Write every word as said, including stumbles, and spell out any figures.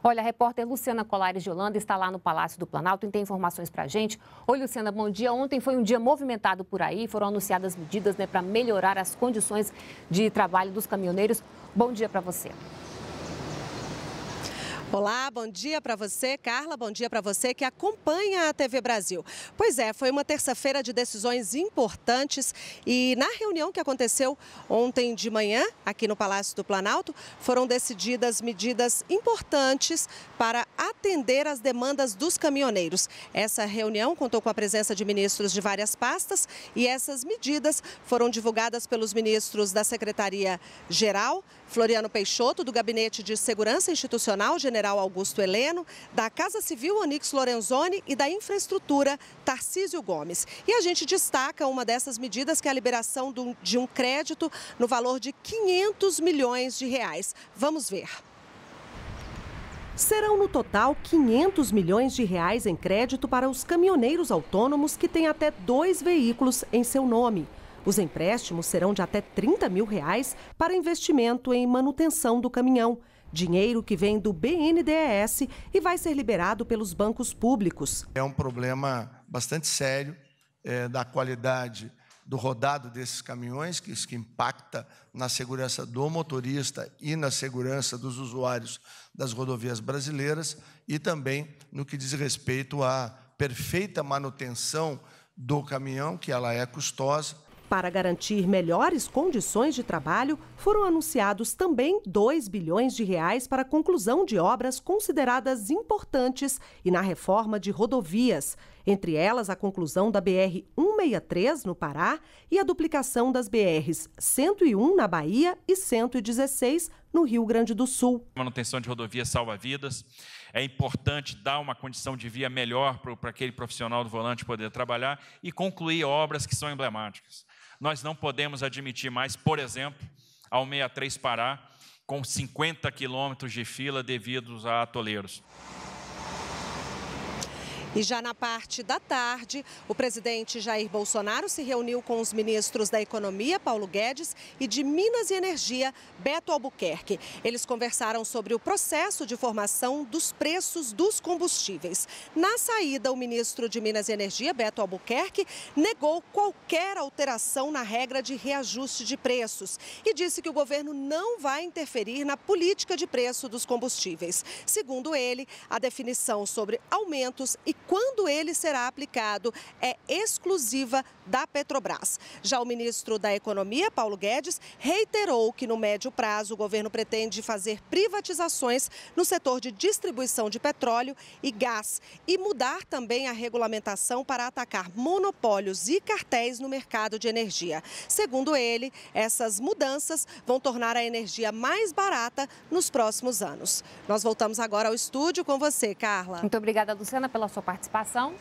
Olha, a repórter Luciana Colares de Holanda está lá no Palácio do Planalto e tem informações para a gente. Oi, Luciana, bom dia. Ontem foi um dia movimentado por aí, foram anunciadas medidas, né, para melhorar as condições de trabalho dos caminhoneiros. Bom dia para você. Olá, bom dia para você, Carla, bom dia para você que acompanha a T V Brasil. Pois é, foi uma terça-feira de decisões importantes e na reunião que aconteceu ontem de manhã, aqui no Palácio do Planalto, foram decididas medidas importantes para atender às demandas dos caminhoneiros. Essa reunião contou com a presença de ministros de várias pastas e essas medidas foram divulgadas pelos ministros da Secretaria-Geral, Floriano Peixoto, do Gabinete de Segurança Institucional, General Augusto Heleno, da Casa Civil, Onyx Lorenzoni, e da Infraestrutura, Tarcísio Gomes. E a gente destaca uma dessas medidas, que é a liberação de um crédito no valor de quinhentos milhões de reais. Vamos ver. Serão no total quinhentos milhões de reais em crédito para os caminhoneiros autônomos que têm até dois veículos em seu nome. Os empréstimos serão de até trinta mil reais para investimento em manutenção do caminhão. Dinheiro que vem do B N D E S e vai ser liberado pelos bancos públicos. É um problema bastante sério é, da qualidade do rodado desses caminhões, que isso que impacta na segurança do motorista e na segurança dos usuários das rodovias brasileiras e também no que diz respeito à perfeita manutenção do caminhão, que ela é custosa. Para garantir melhores condições de trabalho, foram anunciados também dois bilhões de reais para a conclusão de obras consideradas importantes e na reforma de rodovias. Entre elas, a conclusão da B R cento e sessenta e três, no Pará, e a duplicação das B Rs cento e um, na Bahia, e cento e dezesseis, no Rio Grande do Sul. Manutenção de rodovias salva vidas. É importante dar uma condição de via melhor para aquele profissional do volante poder trabalhar e concluir obras que são emblemáticas. Nós não podemos admitir mais, por exemplo, ao sessenta e três Pará, com cinquenta quilômetros de fila devido a atoleiros. E já na parte da tarde, o presidente Jair Bolsonaro se reuniu com os ministros da Economia, Paulo Guedes, e de Minas e Energia, Beto Albuquerque. Eles conversaram sobre o processo de formação dos preços dos combustíveis. Na saída, o ministro de Minas e Energia, Beto Albuquerque, negou qualquer alteração na regra de reajuste de preços e disse que o governo não vai interferir na política de preço dos combustíveis. Segundo ele, a definição sobre aumentos e quando ele será aplicado é exclusiva da Petrobras. Já o ministro da Economia, Paulo Guedes, reiterou que no médio prazo o governo pretende fazer privatizações no setor de distribuição de petróleo e gás e mudar também a regulamentação para atacar monopólios e cartéis no mercado de energia. Segundo ele, essas mudanças vão tornar a energia mais barata nos próximos anos. Nós voltamos agora ao estúdio com você, Carla. Muito obrigada, Luciana, pela sua participação.